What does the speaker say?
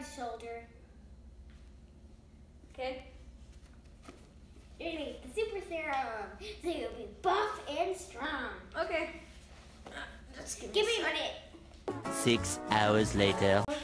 his shoulder. Okay. You're gonna make the super serum, so you'll be buff and strong. Okay. Just give me a minute. 6 hours later.